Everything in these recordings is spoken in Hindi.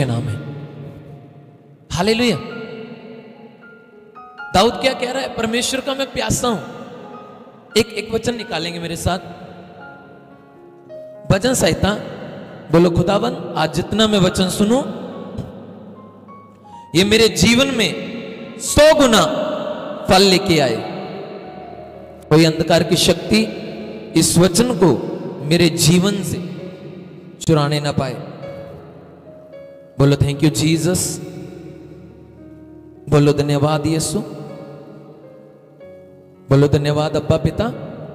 के नाम है। हालेलुया। दाऊद क्या कह रहा है? परमेश्वर का मैं प्यासा हूं। एक वचन निकालेंगे मेरे साथ, भजन संहिता। बोलो खुदावन, आज जितना मैं वचन सुनूं ये मेरे जीवन में 100 गुना फल लेके आए। कोई अंधकार की शक्ति इस वचन को मेरे जीवन से चुराने ना पाए। बोलो थैंक यू जीसस। बोलो धन्यवाद यीशु। बोलो धन्यवाद अब्बा पिता।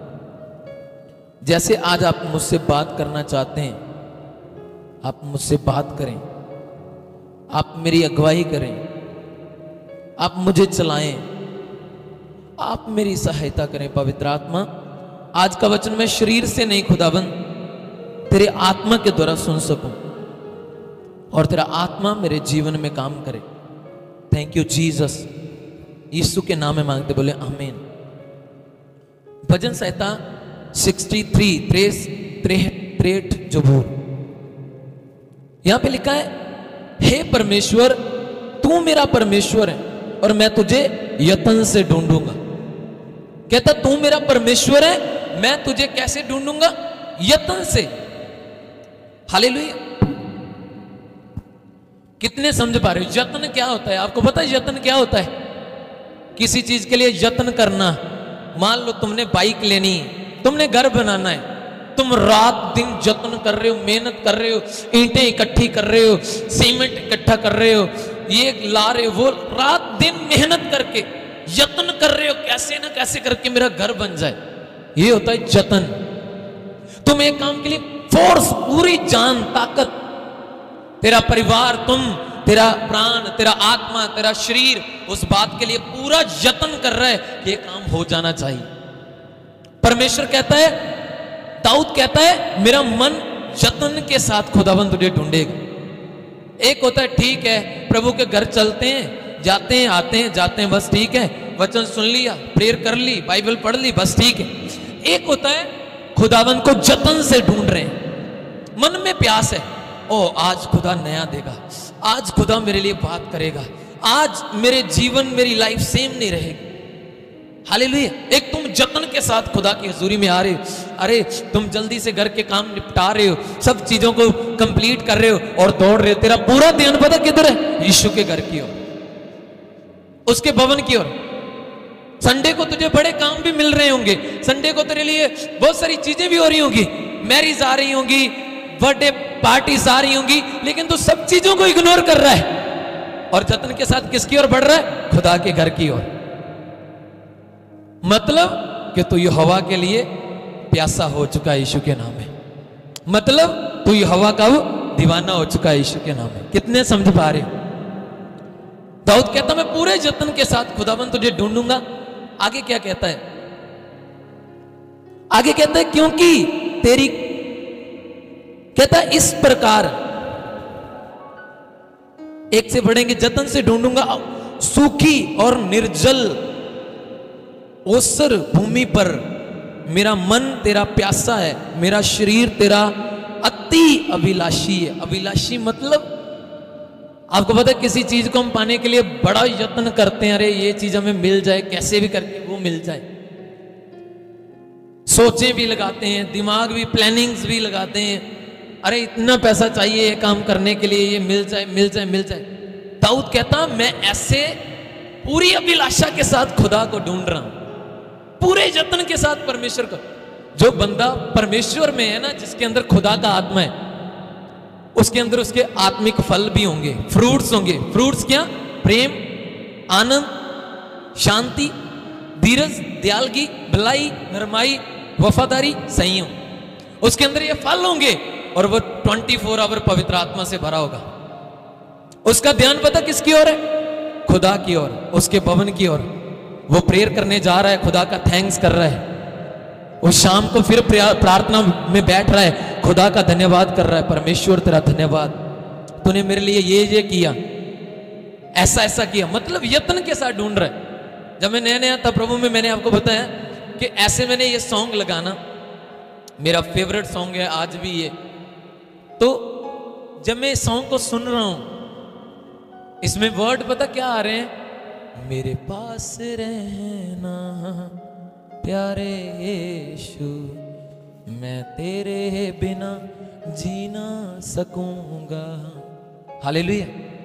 जैसे आज आप मुझसे बात करना चाहते हैं, आप मुझसे बात करें, आप मेरी अगुवाई करें, आप मुझे चलाएं, आप मेरी सहायता करें पवित्र आत्मा। आज का वचन मैं शरीर से नहीं खुदाबंद, तेरे आत्मा के द्वारा सुन सकूं और तेरा आत्मा मेरे जीवन में काम करे। Thank you Jesus. यीशु के नाम में मांगते, बोले आमीन। भजन संहिता 63 जबूर, यहां पे लिखा है, हे परमेश्वर तू मेरा परमेश्वर है और मैं तुझे यत्न से ढूंढूंगा। कहता तू मेरा परमेश्वर है, मैं तुझे कैसे ढूंढूंगा? यत्न से। हालेलुया। कितने समझ पा रहे हो यत्न क्या होता है? आपको पता है यत्न क्या होता है? किसी चीज के लिए यत्न करना। मान लो तुमने बाइक लेनी है, तुमने घर बनाना है, तुम रात दिन यत्न कर रहे हो, मेहनत कर रहे हो, ईंटें इकट्ठी कर रहे हो, सीमेंट इकट्ठा कर रहे हो, ये ला रहे हो, वो रात दिन मेहनत करके यत्न कर रहे हो, कैसे ना कैसे करके मेरा घर बन जाए। ये होता है यत्न। तुम एक काम के लिए फोर्स, पूरी जान, ताकत, तेरा परिवार, तुम, तेरा प्राण, तेरा आत्मा, तेरा शरीर उस बात के लिए पूरा यत्न कर रहा है कि ये काम हो जाना चाहिए। परमेश्वर कहता है, दाऊद कहता है, मेरा मन यत्न के साथ खुदावन तुझे ढूंढेगा। एक होता है ठीक है, प्रभु के घर चलते हैं, जाते हैं, आते हैं, जाते हैं, बस ठीक है, वचन सुन लिया, प्रेयर कर ली, बाइबल पढ़ ली, बस ठीक है। एक होता है खुदावन को यत्न से ढूंढ रहे हैं, मन में प्यास है, ओ आज खुदा नया देगा, आज खुदा मेरे लिए बात करेगा, आज मेरे जीवन, मेरी लाइफ सेम नहीं रहेगी। हालेलुया। एक तुम यत्न के साथ खुदा की हुजूरी में आ रहे हो, अरे तुम जल्दी से घर के काम निपटा रहे हो, सब चीजों को कंप्लीट कर रहे हो और दौड़ रहे हो, तेरा पूरा ध्यान पता किधर है? यीशु के घर की ओर, उसके भवन की ओर। संडे को तुझे बड़े काम भी मिल रहे होंगे, संडे को तेरे लिए बहुत सारी चीजें भी हो रही होंगी, मैरिज आ रही होंगी, बर्थडे पार्टीज आ रही होंगी, लेकिन तू सब चीजों को इग्नोर कर रहा है और यत्न के साथ किसकी ओर बढ़ रहा है? खुदा के घर की ओर। मतलब कि तू यहोवा के लिए प्यासा हो चुका है यीशु के नाम में। मतलब तू यहोवा का दीवाना हो चुका है यीशु के नाम में। कितने समझ पा रहे हो? दाऊद कहता मैं पूरे यत्न के साथ खुदावन तुझे ढूंढूंगा। आगे क्या कहता है? आगे कहता है क्योंकि तेरी, कहता है इस प्रकार, एक से बढ़ेंगे, यत्न से ढूंढूंगा सूखी और निर्जल ओसर भूमि पर। मेरा मन तेरा प्यासा है, मेरा शरीर तेरा अति अभिलाषी है। अभिलाषी मतलब आपको पता है किसी चीज को हम पाने के लिए बड़ा यत्न करते हैं, अरे ये चीज हमें मिल जाए, कैसे भी करके वो मिल जाए। सोचें भी लगाते हैं, दिमाग भी, प्लानिंग्स भी लगाते हैं, अरे इतना पैसा चाहिए ये काम करने के लिए, ये मिल जाए, मिल जाए, मिल जाए। दाऊद कहता मैं ऐसे पूरी अभिलाषा के साथ खुदा को ढूंढ रहा हूं, पूरे यत्न के साथ परमेश्वर को। जो बंदा परमेश्वर में है ना, जिसके अंदर खुदा का आत्मा है, उसके अंदर उसके आत्मिक फल भी होंगे, फ्रूट्स होंगे। फ्रूट्स क्या? प्रेम, आनंद, शांति, धीरज, दयालगी, भलाई, नरमाई, वफादारी, संयम। उसके अंदर ये फल होंगे और वो 24 आवर पवित्र आत्मा से भरा होगा। उसका ध्यान पता किसकी ओर है? खुदा की ओर, उसके भवन की ओर। वो प्रेयर करने जा रहा है, खुदा का थैंक्स कर रहा है। वो शाम को फिर प्रार्थना में बैठ रहा है, खुदा का धन्यवाद कर रहा है, परमेश्वर तेरा धन्यवाद, तूने मेरे लिए ये किया, ऐसा ऐसा किया। मतलब यत्न के साथ ढूंढ रहा है। जब मैं नया नया था प्रभु में, मैंने आपको बताया कि ऐसे मैंने ये सॉन्ग लगाना, मेरा फेवरेट सॉन्ग है आज भी ये। तो जब मैं इस सॉन्ग को सुन रहा हूं इसमें वर्ड पता क्या आ रहे हैं? मेरे पास रहना प्यारे यीशु, मैं तेरे बिना जी ना सकूंगा। हालेलुया।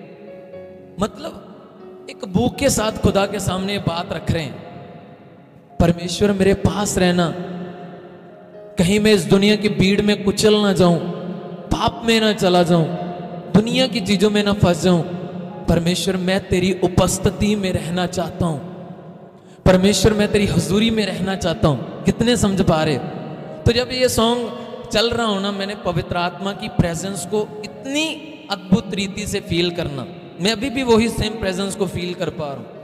मतलब एक भूख के साथ खुदा के सामने बात रख रहे हैं, परमेश्वर मेरे पास रहना, कहीं मैं इस दुनिया की भीड़ में कुचल ना जाऊं, पाप में ना चला जाऊं, दुनिया की चीजों में ना फंस जाऊं। परमेश्वर मैं तेरी उपस्थिति में रहना चाहता हूं, परमेश्वर मैं तेरी हुजूरी में रहना चाहता हूं। कितने समझ पा रहे? तो जब ये सॉन्ग चल रहा हो ना, मैंने पवित्र आत्मा की प्रेजेंस को इतनी अद्भुत रीति से फील करना, मैं अभी भी वही सेम प्रेजेंस को फील कर पा रहा हूं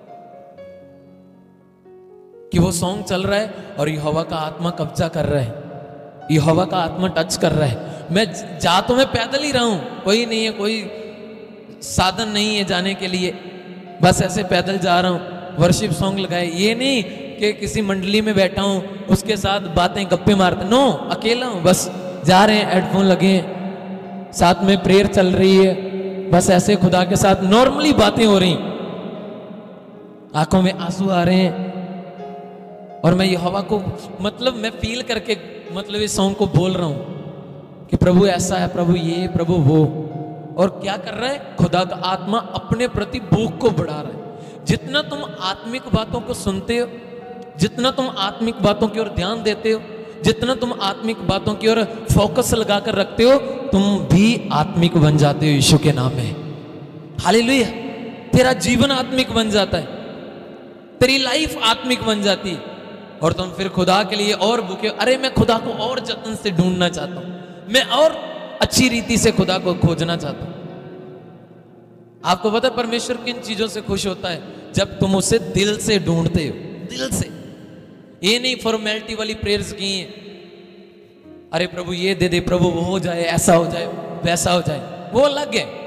कि वो सॉन्ग चल रहा है और यहोवा का आत्मा कब्जा कर रहा है, यहोवा का आत्मा टच कर रहा है। मैं जा तो मैं पैदल ही रहा हूं, कोई नहीं है, कोई साधन नहीं है जाने के लिए, बस ऐसे पैदल जा रहा हूं। वर्शिप सॉन्ग लगाए, ये नहीं कि किसी मंडली में बैठा हूं उसके साथ बातें गप्पे मारते, नो, अकेला हूं, बस जा रहे हैं, हेडफोन लगे हैं, साथ में प्रेयर चल रही है, बस ऐसे खुदा के साथ नॉर्मली बातें हो रही, आंखों में आंसू आ रहे हैं और मैं यहोवा को मतलब मैं फील करके मतलब इस सॉन्ग को बोल रहा हूं कि प्रभु ऐसा है, प्रभु ये, प्रभु वो। और क्या कर रहा है? खुदा का आत्मा अपने प्रति भूख को बढ़ा रहा है। जितना तुम आत्मिक बातों को सुनते हो, जितना तुम आत्मिक बातों की ओर ध्यान देते हो, जितना तुम आत्मिक बातों की ओर फोकस लगाकर रखते हो, तुम भी आत्मिक बन जाते हो यीशु के नाम में। हालेलुया। तेरा जीवन आत्मिक बन जाता है, तेरी लाइफ आत्मिक बन जाती है और तुम फिर खुदा के लिए और भूखे। अरे मैं खुदा को और जतन से ढूंढना चाहता हूं, मैं और अच्छी रीति से खुदा को खोजना चाहता हूं। आपको पता है परमेश्वर किन चीजों से खुश होता है? जब तुम उसे दिल से ढूंढते हो, दिल से। ये नहीं फॉर्मेलिटी वाली प्रेयर्स की हैं, अरे प्रभु ये दे दे, प्रभु वो हो जाए, ऐसा हो जाए, वैसा हो जाए, वो अलग है।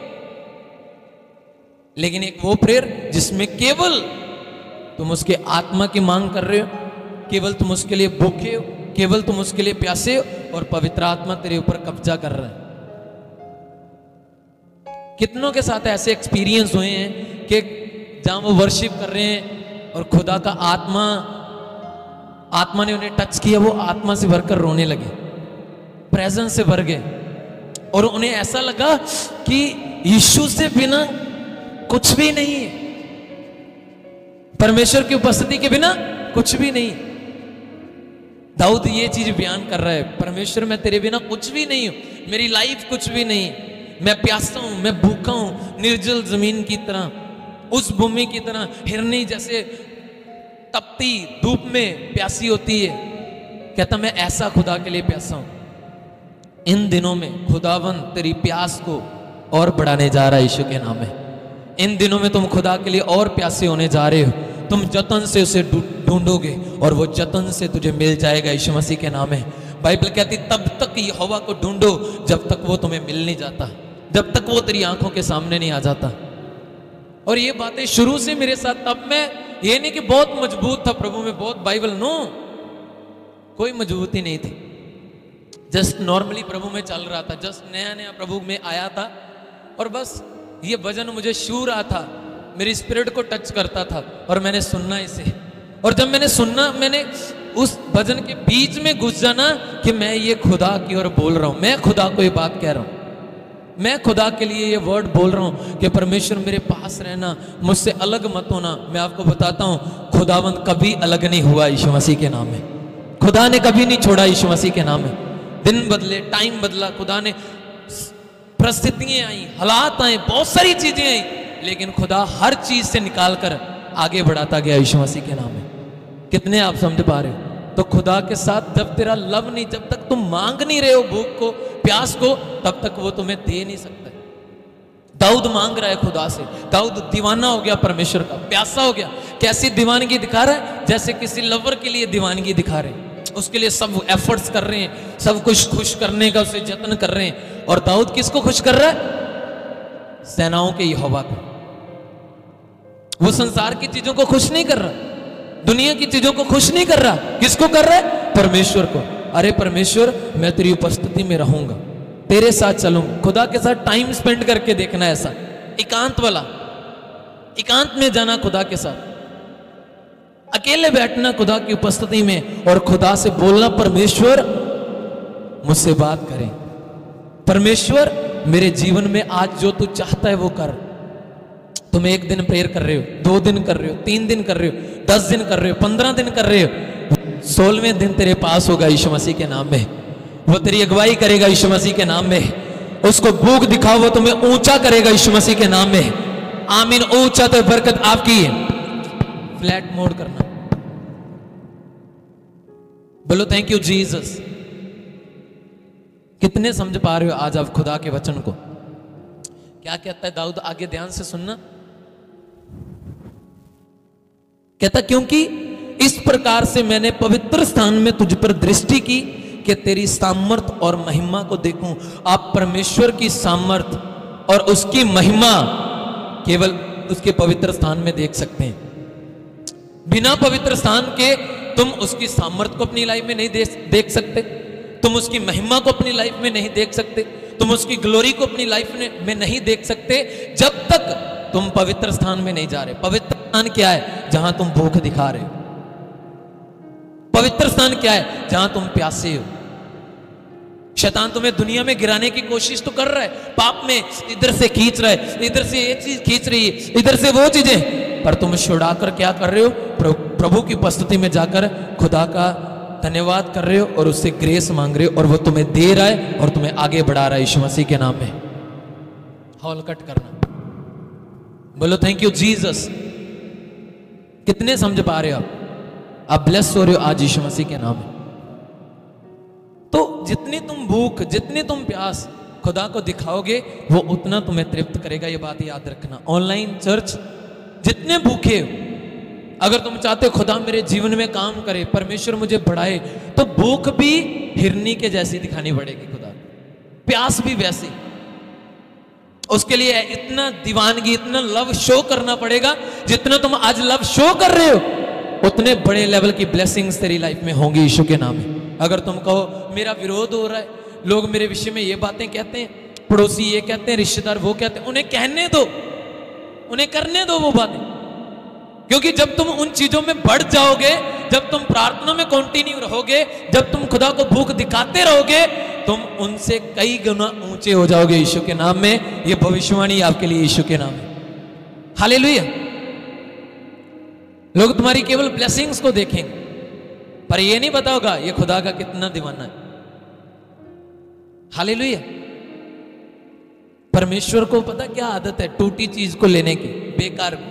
लेकिन एक वो प्रेयर जिसमें केवल तुम उसके आत्मा की मांग कर रहे हो, केवल तुम उसके लिए भूखे हो, केवल तुम उसके लिए प्यासे हो और पवित्र आत्मा तेरे ऊपर कब्जा कर रहा है। कितनों के साथ ऐसे एक्सपीरियंस हुए हैं कि जहां वो वर्शिप कर रहे हैं और खुदा का आत्मा ने उन्हें टच किया, वो आत्मा से भरकर रोने लगे, प्रेजेंस से भर गए और उन्हें ऐसा लगा कि यीशु से बिना कुछ भी नहीं है, परमेश्वर की उपस्थिति के बिना कुछ भी नहीं। दाऊद ये चीज बयान कर रहा है, परमेश्वर मैं तेरे बिना कुछ भी नहीं हूं, मेरी लाइफ कुछ भी नहीं, मैं प्यासा हूं, मैं भूखा हूं, निर्जल जमीन की तरह, उस भूमि की तरह हिरनी जैसे तपती धूप में प्यासी होती है। कहता मैं ऐसा खुदा के लिए प्यासा हूं। इन दिनों में खुदावन तेरी प्यास को और बढ़ाने जा रहा है यीशु के नाम में। इन दिनों में तुम खुदा के लिए और प्यासे होने जा रहे हो, तुम जतन से उसे ढूंढोगे और वो जतन से तुझे मिल जाएगा यीशु मसीह के नाम में। बाइबल कहती तब तक यहोवा को ढूंढो जब तक वो तुम्हें मिल नहीं जाता, जब तक वो तेरी आंखों के सामने नहीं आ जाता। और ये बातें शुरू से मेरे साथ, तब मैं ये नहीं कि बहुत मजबूत था प्रभु में, बहुत बाइबल, नो, कोई मजबूती नहीं थी, जस्ट नॉर्मली प्रभु में चल रहा था, जस्ट नया नया प्रभु में आया था और बस ये भजन मुझे छू रहा था, मेरी स्पिरिट को टच करता था और मैंने सुनना इसे। और जब मैंने सुनना, मैंने उस भजन के बीच में घुस जाना कि मैं ये खुदा की ओर बोल रहा हूं, मैं खुदा को ये बात कह रहा हूं, मैं खुदा के लिए ये वर्ड बोल रहा हूं कि परमेश्वर मेरे पास रहना, मुझसे अलग मत होना। मैं आपको बताता हूं खुदावंद कभी अलग नहीं हुआ यीशु मसीह के नाम में, खुदा ने कभी नहीं छोड़ा यीशु मसीह के नाम में। दिन बदले, टाइम बदला, खुदा ने परिस्थितियां आई, हालात आए, बहुत सारी चीजें आई, लेकिन खुदा हर चीज से निकाल कर आगे बढ़ाता गया यीशु मसीह के नाम में। कितने आप समझ पा रहे हो? तो खुदा के साथ जब तेरा लव नहीं, जब तक तुम मांग नहीं रहे हो भूख को, प्यास को, तब तक वो तुम्हें दे नहीं सकता। दाऊद मांग रहा है खुदा से, दाऊद दीवाना हो गया परमेश्वर का, प्यासा हो गया। कैसी दीवानगी दिखा रहा है? जैसे किसी लवर के लिए दीवानगी दिखा रहे हैं, उसके लिए सब एफर्ट्स कर रहे हैं, सब कुछ खुश करने का उसे जतन कर रहे हैं। और दाऊद किसको खुश कर रहा है? सेनाओं के यहोवा को। वो संसार की चीजों को खुश नहीं कर रहा, दुनिया की चीजों को खुश नहीं कर रहा, किसको कर रहा है? परमेश्वर को। अरे परमेश्वर मैं तेरी उपस्थिति में रहूंगा, तेरे साथ चलूंगा। खुदा के साथ टाइम स्पेंड करके देखना, ऐसा एकांत वाला, एकांत में जाना खुदा के साथ, अकेले बैठना खुदा की उपस्थिति में और खुदा से बोलना, परमेश्वर मुझसे बात करें, परमेश्वर मेरे जीवन में आज जो तू चाहता है वो कर। तुम एक दिन प्रेयर कर रहे हो, 2 दिन कर रहे हो, 3 दिन कर रहे हो, 10 दिन कर रहे हो, 15 दिन कर रहे हो, 16वें दिन तेरे पास होगा यीशु मसीह के नाम में। वो तेरी अगुवाई करेगा यीशु मसीह के नाम में। उसको भूख दिखाओ, वो तुम्हें ऊंचा करेगा यीशु मसीह के नाम में। आमीन। ऊंचा तो बरकत आपकी है। फ्लैट मोड करना, बोलो थैंक यू जीसस। कितने समझ पा रहे हो आज आप खुदा के वचन को? क्या कहता है दाऊद? आगे ध्यान से सुनना। कहता क्योंकि इस प्रकार से मैंने पवित्र स्थान में तुझ पर दृष्टि की कि तेरी सामर्थ और महिमा को देखूं। आप परमेश्वर की सामर्थ और उसकी महिमा केवल उसके पवित्र स्थान में देख सकते हैं। बिना पवित्र स्थान के तुम उसकी सामर्थ को अपनी लाइफ में नहीं देख सकते, तुम उसकी महिमा को अपनी लाइफ में नहीं देख सकते, तुम उसकी ग्लोरी को अपनी लाइफ में नहीं देख सकते जब तक तुम पवित्र स्थान में नहीं जा रहे। पवित्र स्थान क्या है? जहां तुम भूख दिखा रहे हो। पवित्र स्थान क्या है? जहां तुम प्यासे हो। शैतान तुम्हें दुनिया में गिराने की कोशिश तो कर रहा है, पाप में इधर से खींच रहा है, इधर से ये चीज खींच रही है, इधर से वो चीजें, पर तुम छुड़ाकर क्या कर रहे हो? प्रभु की उपस्थिति में जाकर खुदा का धन्यवाद कर रहे हो और उससे ग्रेस मांग रहे हो, और वो तुम्हें दे रहा है और तुम्हें आगे बढ़ा रहा है यीशु मसीह के नाम में। हॉल कट करना, बोलो थैंक यू जीसस। कितने समझ पा रहे हो आप ब्लेस हो रहे हो आज यीशु मसीह के नाम में। तो जितनी तुम भूख, जितनी तुम प्यास खुदा को दिखाओगे, वो उतना तुम्हें तृप्त करेगा। ये बात याद रखना। ऑनलाइन चर्च जितने भूखे हो, अगर तुम चाहते हो खुदा मेरे जीवन में काम करे, परमेश्वर मुझे बढ़ाए, तो भूख भी हिरनी के जैसी दिखानी पड़ेगी खुदा, प्यास भी वैसी। उसके लिए इतना दीवानगी, इतना लव शो करना पड़ेगा। जितना तुम आज लव शो कर रहे हो, उतने बड़े लेवल की ब्लेसिंग्स तेरी लाइफ में होंगी यीशु के नाम में। अगर तुम कहो मेरा विरोध हो रहा है, लोग मेरे विषय में ये बातें कहते हैं, पड़ोसी ये कहते हैं, रिश्तेदार वो कहते हैं, उन्हें कहने दो, उन्हें करने दो वो बातें। क्योंकि जब तुम उन चीजों में बढ़ जाओगे, जब तुम प्रार्थना में कंटिन्यू रहोगे, जब तुम खुदा को भूख दिखाते रहोगे, तुम उनसे कई गुना ऊंचे हो जाओगे यीशु के नाम में। ये भविष्यवाणी आपके लिए यीशु के नाम में। हालेलुया। लोग तुम्हारी केवल ब्लेसिंग्स को देखेंगे, पर ये नहीं पता होगा ये खुदा का कितना दीवाना है। हालेलुया। परमेश्वर को पता क्या आदत है? टूटी चीज को लेने की, बेकार को।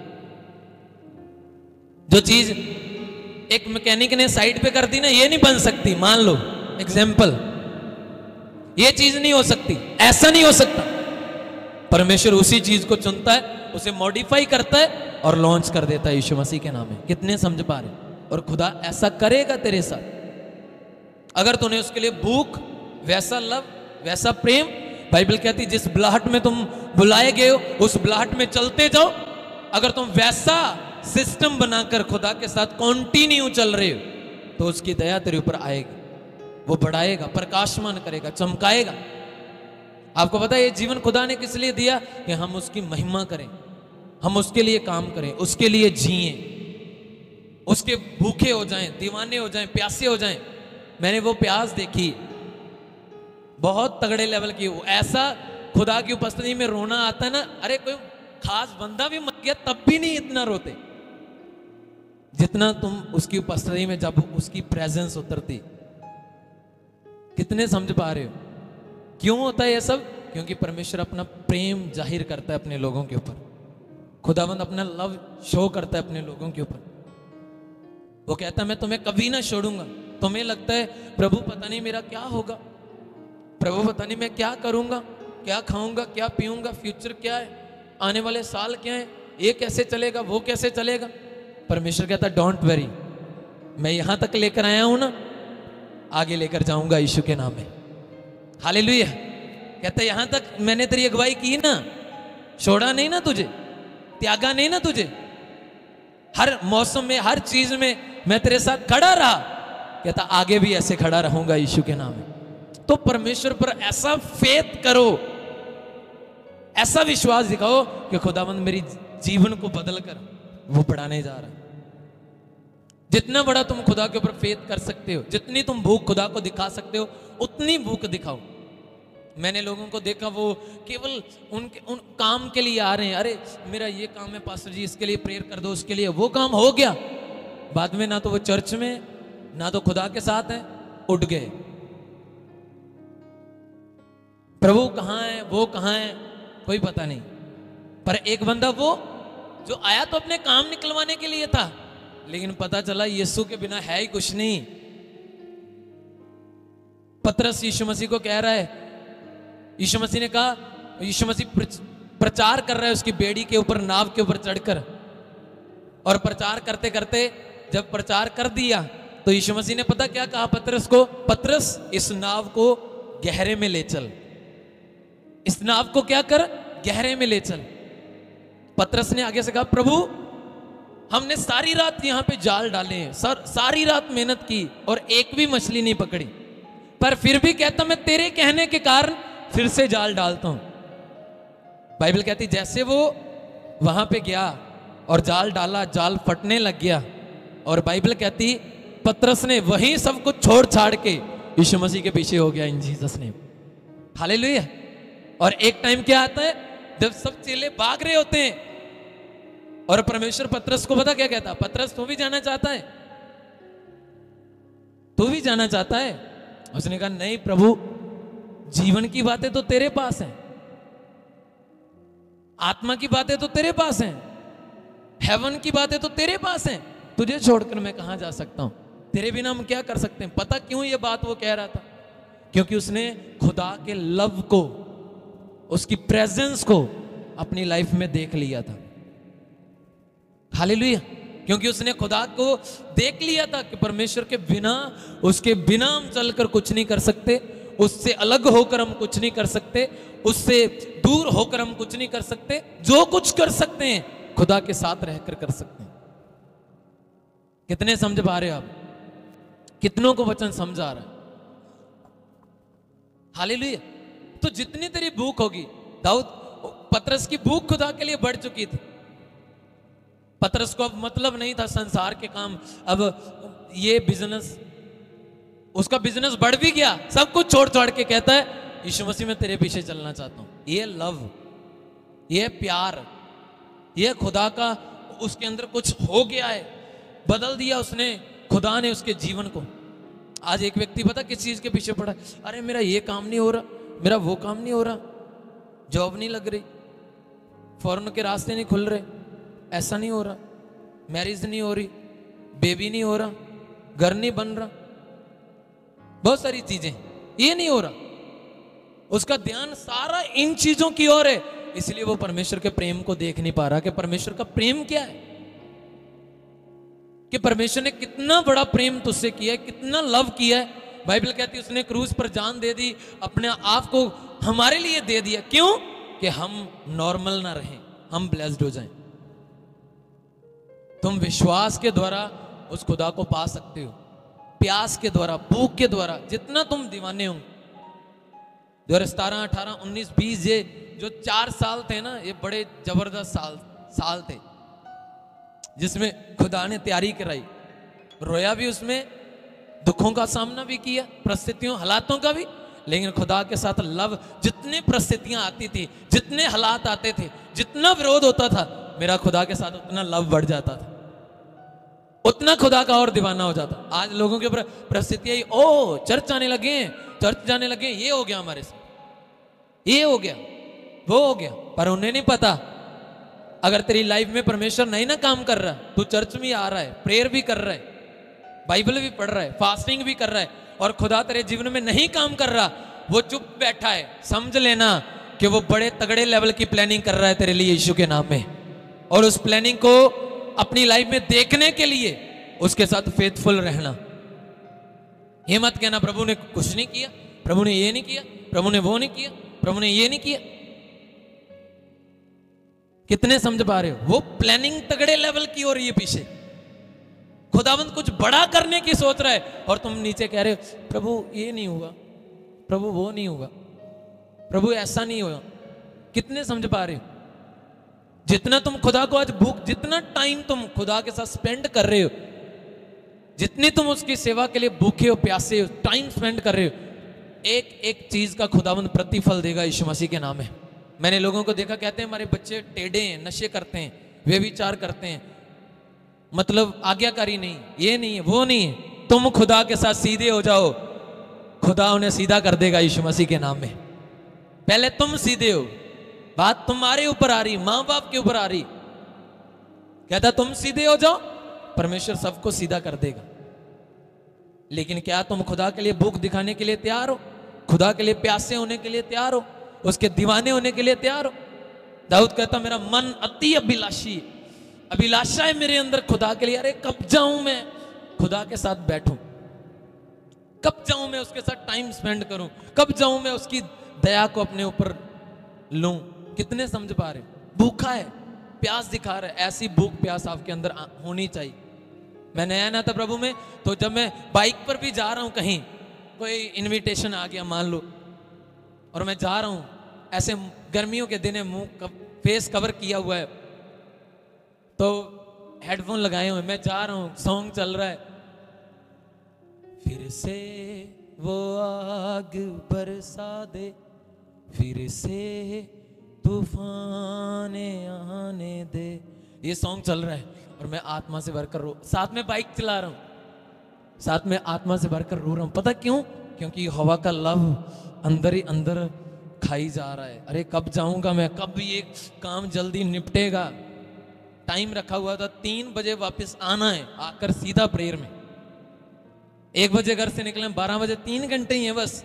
जो चीज एक मैकेनिक ने साइड पे कर दी ना, ये नहीं बन सकती। मान लो एग्जाम्पल, ये चीज नहीं हो सकती, ऐसा नहीं हो सकता। परमेश्वर उसी चीज को चुनता है, उसे मॉडिफाई करता है और लॉन्च कर देता है यीशु मसीह के नाम में। कितने समझ पा रहे? और खुदा ऐसा करेगा तेरे साथ अगर तूने उसके लिए भूख, वैसा लव, वैसा प्रेम। बाइबल कहती है जिस बुलाहट में तुम बुलाए गए हो, उस बुलाहट में चलते जाओ। अगर तुम वैसा सिस्टम बनाकर खुदा के साथ कंटिन्यू चल रहे हो, तो उसकी दया तेरे ऊपर आएगी, वो बढ़ाएगा, प्रकाशमान करेगा, चमकाएगा। आपको पता है ये जीवन खुदा ने किस लिए दिया? कि हम उसकी महिमा करें, हम उसके लिए काम करें, उसके लिए जिएं, उसके भूखे हो जाएं, दीवाने हो जाएं, प्यासे हो जाएं। मैंने वो प्यास देखी, बहुत तगड़े लेवल की। वो ऐसा खुदा की उपस्थिति में रोना आता है ना, अरे कोई खास बंदा भी मर गया तब भी नहीं इतना रोते जितना तुम उसकी उपस्थिति में, जब उसकी प्रेजेंस उतरती। कितने समझ पा रहे हो? क्यों होता है ये सब? क्योंकि परमेश्वर अपना प्रेम जाहिर करता है अपने लोगों के ऊपर। खुदावंद अपना लव शो करता है अपने लोगों के ऊपर। वो कहता है मैं तुम्हें कभी ना छोड़ूंगा। तुम्हें लगता है प्रभु पता नहीं मेरा क्या होगा, प्रभु पता नहीं मैं क्या करूंगा, क्या खाऊंगा, क्या पीऊंगा, फ्यूचर क्या है, आने वाले साल क्या है, ये कैसे चलेगा, वो कैसे चलेगा। परमेश्वर कहता है डोंट वरी, मैं यहां तक लेकर आया हूं ना, आगे लेकर जाऊंगा यीशु के नाम में। हालेलुया। कहता है यहां तक मैंने तेरी अगुवाई की ना, छोड़ा नहीं ना तुझे, त्यागा नहीं ना तुझे, हर मौसम में, हर चीज में मैं तेरे साथ खड़ा रहा। कहता आगे भी ऐसे खड़ा रहूंगा यीशु के नाम में। तो परमेश्वर पर ऐसा फेथ करो, ऐसा विश्वास दिखाओ कि खुदावंद मेरी जीवन को बदल कर वो बढ़ाने जा रहा है। जितना बड़ा तुम खुदा के ऊपर फेथ कर सकते हो, जितनी तुम भूख खुदा को दिखा सकते हो, उतनी भूख दिखाओ। मैंने लोगों को देखा वो केवल उन काम के लिए आ रहे हैं, अरे मेरा ये काम है पास्टर जी, इसके लिए प्रेयर कर दो, उसके लिए, वो काम हो गया, बाद में ना तो वो चर्च में ना तो खुदा के साथ है, उठ गए। प्रभु कहाँ है, वो कहाँ है, कोई पता नहीं। पर एक बंदा वो जो आया तो अपने काम निकलवाने के लिए था, लेकिन पता चला यीशु के बिना है ही कुछ नहीं। पतरस यीशु मसीह को कह रहा है, यीशु मसीह ने कहा, यीशु मसीह प्रचार कर रहा है उसकी बेड़ी के ऊपर, नाव के ऊपर चढ़कर, और प्रचार करते करते जब प्रचार कर दिया तो यीशु मसीह ने पता क्या कहा पतरस को, पतरस इस नाव को गहरे में ले चल, इस नाव को क्या कर, गहरे में ले चल। पतरस ने आगे से कहा, प्रभु हमने सारी रात यहां पे जाल डाले हैं, सारी रात मेहनत की और एक भी मछली नहीं पकड़ी, पर फिर भी कहता मैं तेरे कहने के कारण फिर से जाल डालता हूं। बाइबल कहती जैसे वो वहां पे गया और जाल डाला, जाल फटने लग गया, और बाइबल कहती पतरस ने वहीं सब कुछ छोड़ छाड़ के यीशु मसीह के पीछे हो गया, इन जीसस नेम, हालेलुया। और एक टाइम क्या आता है जब सब चेले भाग रहे होते हैं और परमेश्वर पतरस को पता क्या कहता, पतरस तू भी जाना चाहता है, तू भी जाना चाहता है? उसने कहा नहीं प्रभु, जीवन की बातें तो तेरे पास हैं, आत्मा की बातें तो तेरे पास हैं, हेवन की बातें तो तेरे पास हैं, तुझे छोड़कर मैं कहां जा सकता हूं, तेरे बिना हम क्या कर सकते हैं। पता क्यों ये बात वो कह रहा था, क्योंकि उसने खुदा के लव को, उसकी प्रेजेंस को अपनी लाइफ में देख लिया था, हालेलुया। क्योंकि उसने खुदा को देख लिया था कि परमेश्वर के बिना, उसके बिना हम चलकर कुछ नहीं कर सकते, उससे अलग होकर हम कुछ नहीं कर सकते, उससे दूर होकर हम कुछ नहीं कर सकते, जो कुछ कर सकते हैं खुदा के साथ रहकर कर सकते हैं। कितने समझ पा रहे हो आप? कितनों को वचन समझा रहा है? हालेलुया। तो जितनी तेरी भूख होगी, पतरस की भूख खुदा के लिए बढ़ चुकी थी। पतरस को अब मतलब नहीं था संसार के काम, अब ये बिजनेस, उसका बिजनेस बढ़ भी गया, सब कुछ छोड़ छोड़ के कहता है यीशु मसीह मैं तेरे पीछे चलना चाहता हूं। ये लव, ये प्यार, ये खुदा का उसके अंदर कुछ हो गया है, बदल दिया उसने, खुदा ने उसके जीवन को। आज एक व्यक्ति पता किस चीज के पीछे पड़ा, अरे मेरा ये काम नहीं हो रहा, मेरा वो काम नहीं हो रहा, जॉब नहीं लग रही, फॉरेन के रास्ते नहीं खुल रहे, ऐसा नहीं हो रहा, मैरिज नहीं हो रही, बेबी नहीं हो रहा, घर नहीं बन रहा, बहुत सारी चीजें, ये नहीं हो रहा। उसका ध्यान सारा इन चीजों की ओर है, इसलिए वो परमेश्वर के प्रेम को देख नहीं पा रहा कि परमेश्वर का प्रेम क्या है, कि परमेश्वर ने कितना बड़ा प्रेम तुझसे किया है, कितना लव किया है। बाइबल कहती है उसने क्रूस पर जान दे दी, अपने आप को हमारे लिए दे दिया। क्यों? कि हम नॉर्मल ना रहें, हम ब्लेस्ड हो जाएं। तुम विश्वास के द्वारा उस खुदा को पा सकते हो, प्यास के द्वारा, भूख के द्वारा, जितना तुम दीवाने हो। 2017, 18, 19, 20 ये जो 4 साल थे ना, ये बड़े जबरदस्त साल थे, जिसमें खुदा ने तैयारी कराई, रोया भी उसमें, दुखों का सामना भी किया, परिस्थितियों हालातों का भी, लेकिन खुदा के साथ लव, जितने परिस्थितियां आती थी, जितने हालात आते थे, जितना विरोध होता था, मेरा खुदा के साथ उतना लव बढ़ जाता था, उतना खुदा का और दीवाना हो जाता। आज लोगों के ऊपर परिस्थितियां, ओ चर्च आने लगे, चर्च जाने लगे, ये हो गया हमारे साथ, ये हो गया, वो हो गया, पर उन्हें नहीं पता अगर तेरी लाइफ में परमेश्वर नहीं ना काम कर रहा, तू चर्च में आ रहा है, प्रेयर भी कर रहा है, बाइबल भी पढ़ रहा है, फास्टिंग भी कर रहा है, और खुदा तेरे जीवन में नहीं काम कर रहा, वो चुप बैठा है, समझ लेना कि वो बड़े तगड़े लेवल की प्लानिंग कर रहा है तेरे लिए यीशु के नाम में। और उस प्लानिंग को अपनी लाइफ में देखने के लिए उसके साथ फेथफुल रहना। ये मत कहना प्रभु ने कुछ नहीं किया, प्रभु ने ये नहीं किया, प्रभु ने वो नहीं किया, प्रभु ने ये नहीं किया। कितने समझ पा रहे हो? वो प्लानिंग तगड़े लेवल की हो रही है पीछे, खुदावंद कुछ बड़ा करने की सोच रहा है, और तुम नीचे कह रहे हो प्रभु ये नहीं होगा, प्रभु वो नहीं होगा, प्रभु ऐसा नहीं होगा। कितने समझ पा रहे हो? जितना तुम खुदा को आज भूख, जितना टाइम तुम खुदा के साथ स्पेंड कर रहे हो, जितनी तुम उसकी सेवा के लिए भूखे हो, प्यासे हो, टाइम स्पेंड कर रहे हो, एक एक चीज का खुदावंद प्रतिफल देगा यीशु मसीह के नाम में। मैंने लोगों को देखा, कहते हैं हमारे बच्चे टेढ़े हैं, नशे करते हैं, व्यभिचार करते हैं, मतलब आज्ञाकारी नहीं, ये नहीं है, वो नहीं है। तुम खुदा के साथ सीधे हो जाओ, खुदा उन्हें सीधा कर देगा यीशु मसीह के नाम में। पहले तुम सीधे हो, बात तुम्हारे ऊपर आ रही, मां बाप के ऊपर आ रही। कहता तुम सीधे हो जाओ, परमेश्वर सबको सीधा कर देगा। लेकिन क्या तुम खुदा के लिए भूख दिखाने के लिए तैयार हो? खुदा के लिए प्यासे होने के लिए तैयार हो? उसके दीवाने होने के लिए तैयार हो? दाऊद कहता मेरा मन अति अभिलाषी, अभिलाषा है मेरे अंदर खुदा के लिए। अरे कब जाऊं मैं खुदा के साथ बैठूं, कब जाऊं मैं उसके साथ टाइम स्पेंड करूं, कब जाऊं मैं उसकी दया को अपने ऊपर लूं। कितने समझ पा रहे? भूखा है, प्यास दिखा रहा है। ऐसी भूख प्यास आपके अंदर होनी चाहिए। मैं नया ना था प्रभु में, तो जब मैं बाइक पर भी जा रहा हूं, कहीं कोई इनविटेशन आ गया मान लो, और मैं जा रहा हूं, ऐसे गर्मियों के दिन है, मुंह फेस कवर किया हुआ है, तो हेडफोन लगाए हुए मैं जा रहा हूं, सॉन्ग चल रहा है, फिर से वो आग बरसा दे, फिर से तूफान आने दे, ये सॉन्ग चल रहा है और मैं आत्मा से भरकर साथ में बाइक चला रहा हूं, साथ में आत्मा से भरकर रो रहा हूं। पता क्यों? क्योंकि हवा का लव अंदर ही अंदर खाई जा रहा है। अरे कब जाऊंगा मैं, कब ये काम जल्दी निपटेगा। टाइम रखा हुआ था 3 बजे वापस आना है, आकर सीधा प्रेयर में। 1 बजे घर से निकले, 12 बजे, 3 घंटे ही है बस।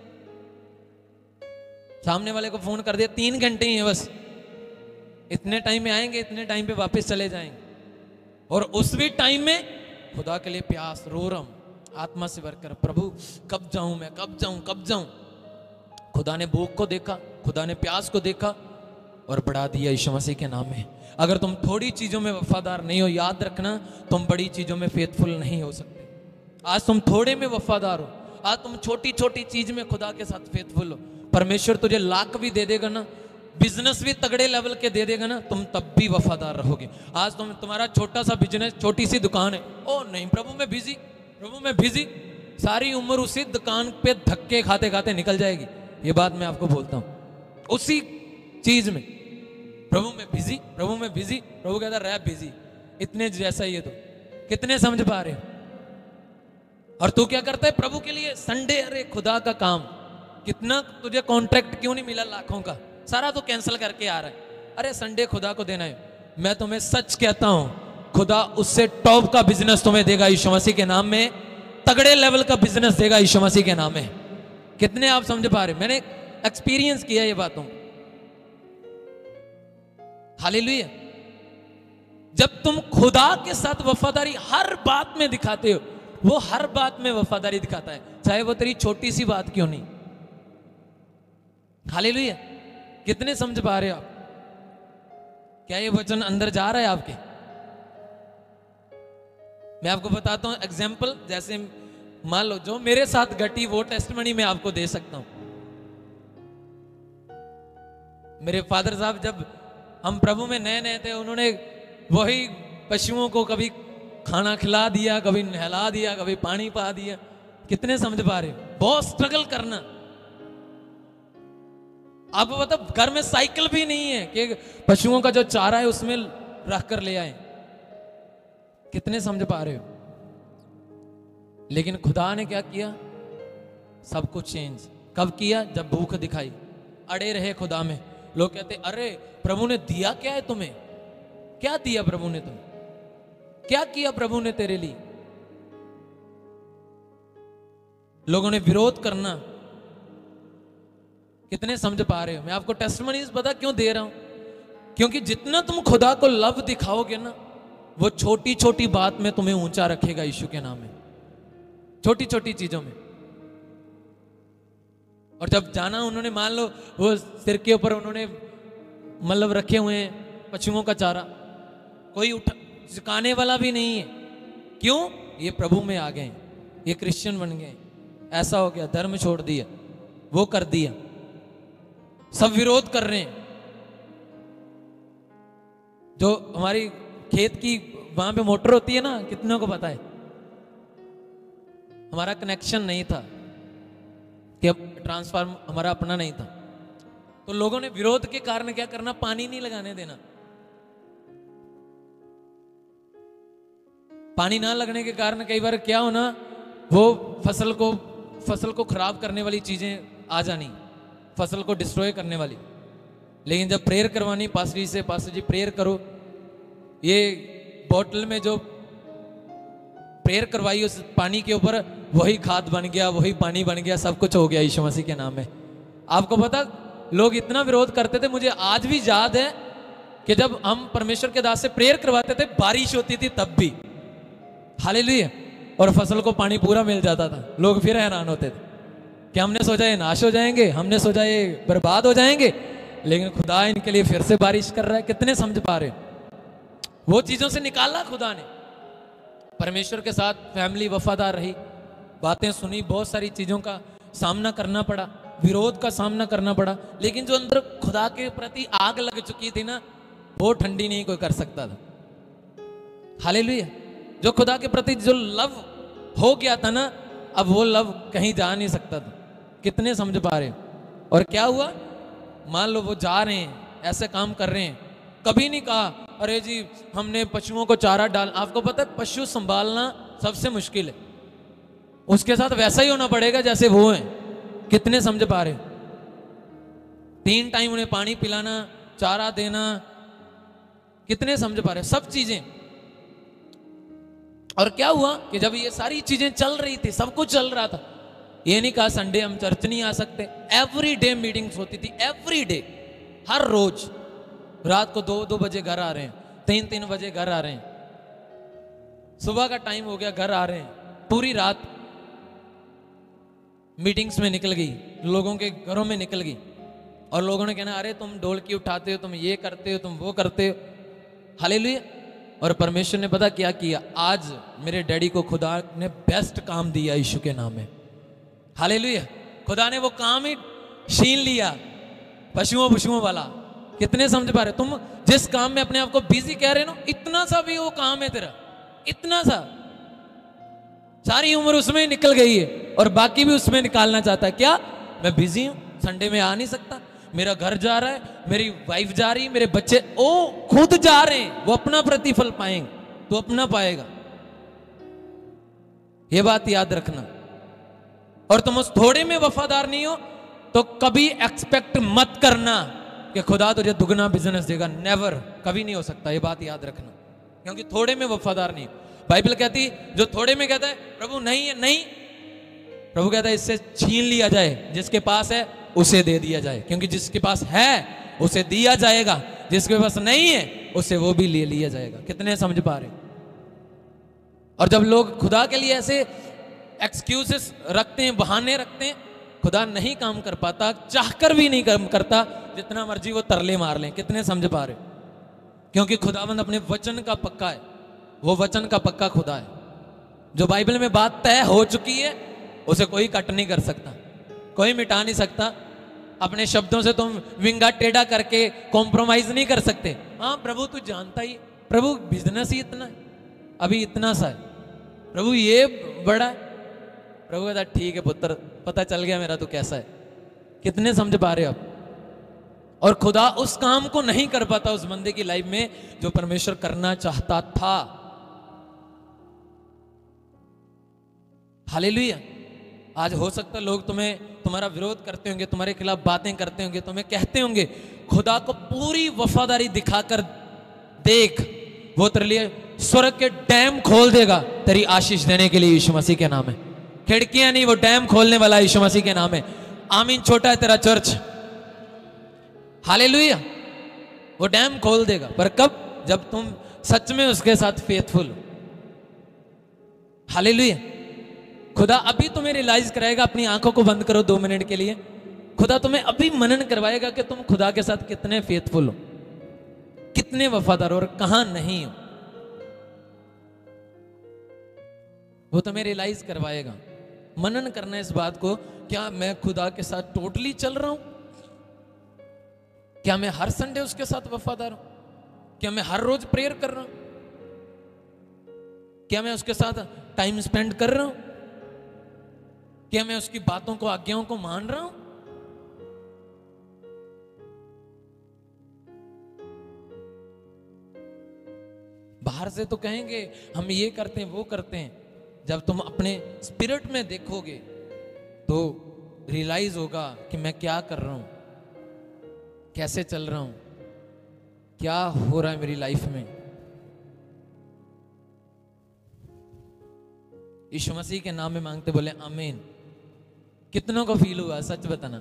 सामने वाले को फोन कर दिया, 3 घंटे ही है बस, इतने टाइम में आएंगे, इतने टाइम पे वापस चले जाएंगे। और उस भी टाइम में खुदा के लिए प्यास, रो रहा हूं आत्मा से भरकर, प्रभु कब जाऊं मैं, कब जाऊं, कब जाऊं। खुदा ने भूख को देखा, खुदा ने प्यास को देखा और बढ़ा दिया यीशु मसीह के नाम में। अगर तुम थोड़ी चीजों में वफादार नहीं हो, याद रखना तुम बड़ी चीजों में फेथफुल नहीं हो सकते। आज तुम थोड़े में वफादार हो, आज तुम छोटी छोटी चीज में खुदा के साथ फेथफुल हो, परमेश्वर तुझे लाख भी दे देगा ना, बिजनेस भी तगड़े लेवल के दे देगा ना, तुम तब भी वफादार रहोगे। आज तुम्हारा छोटा सा बिजनेस, छोटी सी दुकान है, ओ नहीं प्रभु मैं बिजी, प्रभु मैं बिजी, सारी उम्र उसी दुकान पे धक्के खाते खाते निकल जाएगी। ये बात मैं आपको बोलता हूं, उसी चीज में प्रभु मैं बिजी, प्रभु मैं बिजी, प्रभु कहता रह बिजी, इतने जैसा ही है। तो कितने समझ पा रहे हो? और तू क्या करता है प्रभु के लिए? संडे, अरे खुदा का काम, कितना तुझे कॉन्ट्रैक्ट क्यों नहीं मिला लाखों का, सारा तो कैंसिल करके आ रहा है। अरे संडे खुदा को देना है। मैं तुम्हें सच कहता हूं, खुदा उससे टॉप का बिजनेस तुम्हें देगा यीशु मसीह के नाम में, तगड़े लेवल का बिजनेस देगा यीशु मसीह के नाम में। कितने आप समझ पा रहे? मैंने एक्सपीरियंस किया ये बातों। हालेलुया। जब तुम खुदा के साथ वफादारी हर बात में दिखाते हो, वो हर बात में वफादारी दिखाता है, चाहे वो तेरी छोटी सी बात क्यों नहीं। हालेलुया। कितने समझ पा रहे हो आप? क्या ये वचन अंदर जा रहा है आपके? मैं आपको बताता हूं एग्जाम्पल, जैसे मान लो जो मेरे साथ घटी वो टेस्टमनी मैं आपको दे सकता हूं। मेरे फादर साहब जब हम प्रभु में नए नए थे, उन्होंने वही पशुओं को कभी खाना खिला दिया, कभी नहला दिया, कभी पानी पा दिया। कितने समझ पा रहे हो? बहुत स्ट्रगल करना। आपको पता घर में साइकिल भी नहीं है कि पशुओं का जो चारा है उसमें रख कर ले आए। कितने समझ पा रहे हो? लेकिन खुदा ने क्या किया? सब कुछ चेंज कब किया? जब भूख दिखाई, अड़े रहे खुदा में। लोग कहते अरे प्रभु ने दिया क्या है तुम्हें? क्या दिया प्रभु ने तुम्हें? क्या किया प्रभु ने तेरे लिए? लोगों ने विरोध करना। कितने समझ पा रहे हो? मैं आपको टेस्टिमनीज पता क्यों दे रहा हूं? क्योंकि जितना तुम खुदा को लव दिखाओगे ना, वो छोटी छोटी बात में तुम्हें ऊंचा रखेगा यीशु के नाम में, छोटी छोटी चीजों में। और जब जाना उन्होंने, मान लो वो सिर के ऊपर उन्होंने मतलब रखे हुए हैं पशुओं का चारा, कोई उठा सिखाने वाला भी नहीं है। क्यों? ये प्रभु में आ गए, ये क्रिश्चियन बन गए, ऐसा हो गया, धर्म छोड़ दिया, वो कर दिया, सब विरोध कर रहे हैं। जो हमारी खेत की वहां पे मोटर होती है ना, कितनों को पता है? हमारा कनेक्शन नहीं था कि अब ट्रांसफार्म हमारा अपना नहीं था, तो लोगों ने विरोध के कारण क्या करना, पानी नहीं लगाने देना। पानी ना लगने के कारण कई बार क्या होना, वो फसल को खराब करने वाली चीजें आ जानी, फसल को डिस्ट्रॉय करने वाली। लेकिन जब प्रेयर करवानी पास्टर से, पास्टर जी प्रेयर करो, ये बोतल में जो प्रेयर करवाई उस पानी के ऊपर वही खाद बन गया, वही पानी बन गया, सब कुछ हो गया यीशु मसीह के नाम में। आपको पता, लोग इतना विरोध करते थे, मुझे आज भी याद है कि जब हम परमेश्वर के दास से प्रेयर करवाते थे, बारिश होती थी तब भी, हालेलुया, और फसल को पानी पूरा मिल जाता था, लोग फिर हैरान होते थे कि हमने सोचा ये नाश हो जाएंगे, हमने सोचा ये बर्बाद हो जाएंगे, लेकिन खुदा इनके लिए फिर से बारिश कर रहा है। कितने समझ पा रहे? वो चीजों से निकाला खुदा ने। परमेश्वर के साथ फैमिली वफादार रही, बातें सुनी, बहुत सारी चीजों का सामना करना पड़ा, विरोध का सामना करना पड़ा, लेकिन जो अंदर खुदा के प्रति आग लग चुकी थी ना, वो ठंडी नहीं कोई कर सकता था। हालेलुया। जो खुदा के प्रति जो लव हो गया था ना, अब वो लव कहीं जा नहीं सकता था। कितने समझ पा रहे? और क्या हुआ, मान लो वो जा रहे हैं, ऐसे काम कर रहे हैं, कभी नहीं कहा अरे जी हमने पशुओं को चारा डाल। आपको पता है पशु संभालना सबसे मुश्किल है, उसके साथ वैसा ही होना पड़ेगा जैसे वो है। कितने समझ पा रहे? 3 टाइम उन्हें पानी पिलाना, चारा देना, कितने समझ पा रहे? सब चीजें। और क्या हुआ कि जब ये सारी चीजें चल रही थी, सब कुछ चल रहा था, ये नहीं कहा संडे हम चर्च नहीं आ सकते, एवरी डे मीटिंग्स होती थी, एवरी डे, हर रोज। रात को 2-2 बजे घर आ रहे हैं, 3-3 बजे घर आ रहे हैं, सुबह का टाइम हो गया घर आ रहे हैं, पूरी रात मीटिंग्स में निकल गई, लोगों के घरों में निकल गई, और लोगों ने कहना अरे तुम ढोलकी उठाते हो, तुम ये करते हो, तुम वो करते हो। हालेलुया। और परमेश्वर ने पता क्या किया, आज मेरे डैडी को खुदा ने बेस्ट काम दिया यीशु के नाम में। हालेलुया। खुदा ने वो काम ही छीन लिया, पशुओं वाला। कितने समझ पा रहे? तुम जिस काम में अपने आप को बिजी कह रहे हो ना, इतना सा भी वो काम है तेरा, इतना सा, सारी उम्र उसमें ही निकल गई है, और बाकी भी उसमें निकालना चाहता है। क्या मैं बिजी हूं, संडे में आ नहीं सकता, मेरा घर जा रहा है, मेरी वाइफ जा रही, मेरे बच्चे ओ खुद जा रहे हैं, वो अपना प्रतिफल पाएंगे, तो अपना पाएगा। ये बात याद रखना। और तुम उस थोड़े में वफादार नहीं हो तो कभी एक्सपेक्ट मत करना कि खुदा तुझे दुगना बिजनेस देगा। नेवर, कभी नहीं हो सकता। ये बात याद रखना, क्योंकि थोड़े में वफादार नहीं। बाइबल कहती जो थोड़े में कहता है प्रभु नहीं है, नहीं, प्रभु कहता है इससे छीन लिया जाए, जिसके पास है उसे दे दिया जाए, क्योंकि जिसके पास है उसे दिया जाएगा, जिसके पास नहीं है उसे वो भी ले लिया जाएगा। कितने समझ पा रहे? और जब लोग खुदा के लिए ऐसे एक्सक्यूजेस रखते हैं, बहाने रखते हैं, खुदा नहीं काम कर पाता, चाहकर भी नहीं काम करता, जितना मर्जी वो तरले मार लें। कितने समझ पा रहे? क्योंकि खुदावंद अपने वचन का पक्का है, वो वचन का पक्का खुदा है। जो बाइबल में बात तय हो चुकी है उसे कोई कट नहीं कर सकता, कोई मिटा नहीं सकता। अपने शब्दों से तुम विंगा टेढ़ा करके कॉम्प्रोमाइज नहीं कर सकते। हाँ प्रभु तू जानता ही, प्रभु बिजनेस ही इतना है, अभी इतना सा है, प्रभु ये बड़ा है। प्रभु कहता ठीक है पुत्र, पता चल गया मेरा तू कैसा है। कितने समझ पा रहे हो आप? और खुदा उस काम को नहीं कर पाता उस बंदे की लाइफ में जो परमेश्वर करना चाहता था। हालेलुया। आज हो सकता है लोग तुम्हारा विरोध करते होंगे, तुम्हारे खिलाफ बातें करते होंगे, तुम्हें कहते होंगे, खुदा को पूरी वफादारी दिखाकर देख, वो तेरे लिए स्वर्ग के डैम खोल देगा तेरी आशीष देने के लिए। यीशु मसीह के नाम है। खिड़कियां नहीं, वो डैम खोलने वाला यीशु मसीह के नाम है। आमीन। छोटा है तेरा चर्च, हालेलुया, वो डैम खोल देगा। पर कब? जब तुम सच में उसके साथ फेथफुल हो। हालेलुया। खुदा अभी तुम्हें रियलाइज कराएगा। अपनी आंखों को बंद करो 2 मिनट के लिए। खुदा तुम्हें अभी मनन करवाएगा कि तुम खुदा के साथ कितने फेथफुल हो, कितने वफादार हो और कहां नहीं हो। वो तुम्हें रियलाइज करवाएगा। मनन करना इस बात को, क्या मैं खुदा के साथ टोटली चल रहा हूं? क्या मैं हर संडे उसके साथ वफादार हूं? क्या मैं हर रोज प्रेयर कर रहा हूं? क्या मैं उसके साथ टाइम स्पेंड कर रहा हूं? क्या मैं उसकी बातों को, आज्ञाओं को मान रहा हूं? बाहर से तो कहेंगे हम ये करते हैं, वो करते हैं। जब तुम अपने स्पिरिट में देखोगे तो रियलाइज होगा कि मैं क्या कर रहा हूं, कैसे चल रहा हूं, क्या हो रहा है मेरी लाइफ में। यीशु मसीह के नाम में मांगते बोले आमीन। कितनों को फील हुआ? सच बताना।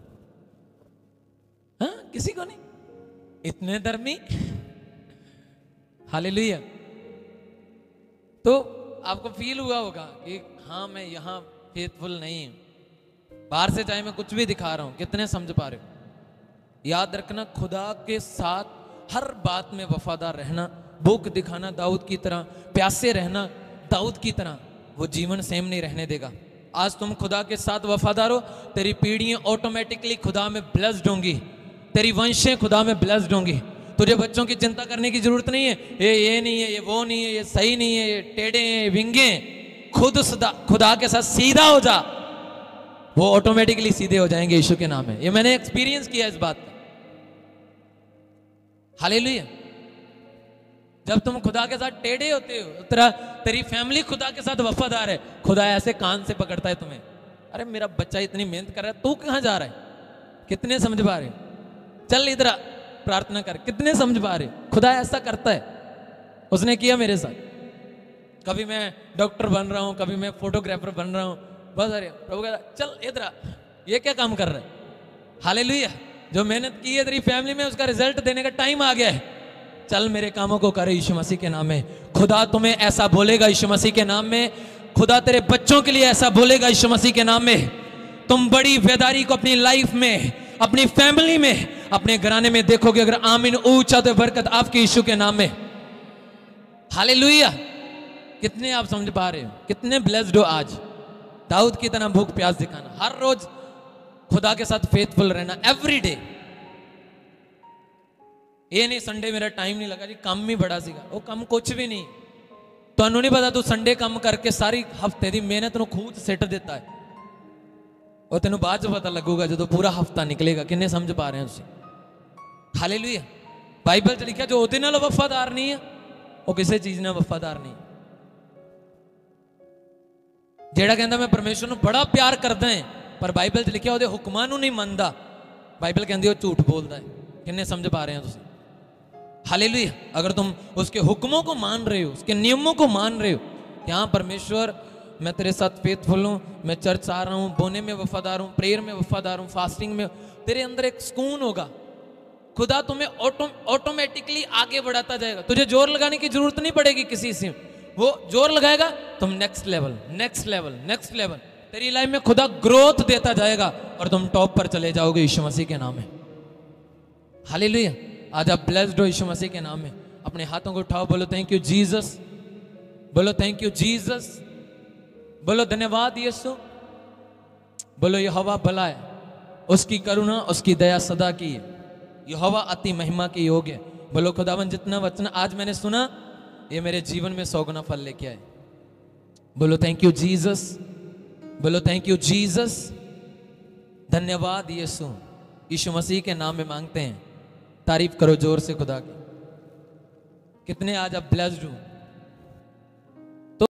हाँ, किसी को नहीं? इतने धर्मी। हालेलुया। तो आपको फील हुआ होगा कि हाँ मैं यहां फेथफुल नहीं हूं। बाहर से चाहे मैं कुछ भी दिखा रहा हूं, कितने समझ पा रहे हो? याद रखना, खुदा के साथ हर बात में वफादार रहना, भूख दिखाना दाऊद की तरह, प्यासे रहना दाऊद की तरह, वो जीवन सेम नहीं रहने देगा। आज तुम खुदा के साथ वफादार हो, तेरी पीढ़ियां ऑटोमेटिकली खुदा में ब्लेस्ड होंगी, तेरी वंशें खुदा में ब्लेस्ड होंगी। तुझे बच्चों की चिंता करने की जरूरत नहीं है, ये नहीं है, ये वो नहीं है, ये सही नहीं है, ये टेढ़े हैं, ये विंगे हैं। खुद खुदा के साथ सीधा हो जा, वो ऑटोमेटिकली सीधे हो जाएंगे यीशु के नाम में। ये मैंने एक्सपीरियंस किया इस बात का। हालेलुया। जब तुम खुदा के साथ टेढ़े होते हो, तेरी फैमिली खुदा के साथ वफादार है, खुदा ऐसे कान से पकड़ता है तुम्हें, अरे मेरा बच्चा इतनी मेहनत कर रहा है, तू कहां जा रहा है? कितने समझ पा रहे? चल इधर प्रार्थना कर। कितने समझ पा रहे? खुदा ऐसा करता है, उसने किया मेरे साथ। कभी मैं डॉक्टर बन रहा हूं, कभी मैं फोटोग्राफर बन रहा हूं, बस अरे प्रभु कहता चल इधर, ये क्या काम कर रहा है? हालेलुया। जो मेहनत की है तेरी फैमिली में, उसका रिजल्ट देने का टाइम आ गया है। चल मेरे कामों को करे यीशु मसीह के नाम में। खुदा तुम्हें ऐसा बोलेगा यीशु मसीह के नाम में। खुदा तेरे बच्चों के लिए ऐसा बोलेगा यीशु मसीह के नाम में। तुम बड़ी बेदारी को अपनी लाइफ में, अपनी फैमिली में, अपने घराने में देखोगे। अगर आमीन ऊंचा तो बरकत आपके यीशु के नाम में। हालेलुया। कितने आप समझ पा रहे हो? कितने ब्लेस्ड हो आज। दाऊद की तरह भूख प्यास दिखाना, हर रोज खुदा के साथ फेथफुल रहना, एवरी डे। ये नहीं संडे मेरा टाइम नहीं लगा जी, काम ही बड़ा सीगा। वो काम कुछ भी नहीं। ਤੁਹਾਨੂੰ नहीं पता, तू संडे काम करके सारी हफ्ते की मेहनत ਨੂੰ ਖੂਹ 'ਚ ਸਿੱਟ ਦਿੱਤਾ है। ਉਹ ਤੈਨੂੰ ਬਾਅਦ 'ਚ ਪਤਾ ਲੱਗੂਗਾ ਜਦੋਂ ਪੂਰਾ ਹਫਤਾ ਨਿਕਲੇਗਾ। ਕਿੰਨੇ ਸਮਝ ਪਾ ਰਹੇ ਹੋ ਤੁਸੀਂ? ਹਾਲੇਲੂਇਆ। ਬਾਈਬਲ 'ਚ ਲਿਖਿਆ ਜੋ ਉਹਦੇ ਨਾਲ ਵਫਾਦਾਰ ਨਹੀਂ ਹੈ, ਉਹ ਕਿਸੇ ਚੀਜ਼ ਨਾਲ ਵਫਾਦਾਰ ਨਹੀਂ। ਜਿਹੜਾ ਕਹਿੰਦਾ ਮੈਂ ਪਰਮੇਸ਼ਰ ਨੂੰ ਬੜਾ ਪਿਆਰ ਕਰਦਾ ਹਾਂ, पर बाइबल 'ਚ लिखिया ਉਹਦੇ ਹੁਕਮਾਂ ਨੂੰ नहीं ਮੰਨਦਾ, बाइबल कहती है वो झूठ बोलता है। किन्ने समझ पा रहे हैं तुम? हालेलुया। अगर तुम उसके हुक्मों को मान रहे हो, उसके नियमों को मान रहे हो कि हाँ परमेश्वर मैं तेरे साथ फेथफुल हूँ, मैं चर्च आ रहा हूँ, बोने में वफादार हूँ, प्रेयर में वफादार हूँ, फास्टिंग में, तेरे अंदर एक सुकून होगा। खुदा तुम्हें ऑटोमेटिकली आगे बढ़ाता जाएगा। तुझे जोर लगाने की जरूरत नहीं पड़ेगी किसी से, वो जोर लगाएगा, तुम next level, next level, next level, तेरी लाइफ में खुदा ग्रोथ देता जाएगा और तुम टॉप पर चले जाओगे यीशु मसीह के नाम में। हालेलुया। आज आप ब्लेस्ड हो यीशु मसीह के नाम में। अपने हाथों को उठाओ, बोलो थैंक यू जीसस, बोलो थैंक यू जीसस, बोलो धन्यवाद यीशु, बोलो यहोवा भला है, उसकी करुणा उसकी दया सदा की है, यहोवा अति महिमा के योग्य है। बोलो खुदावन जितना वचन आज मैंने सुना ये मेरे जीवन में 100 गुना फल लेके आए। बोलो थैंक यू जीसस, बोलो थैंक यू जीसस, धन्यवाद यीशु। यीशु मसीह के नाम में मांगते हैं। तारीफ करो जोर से खुदा की। कितने आज आप ब्लेस्ड हो।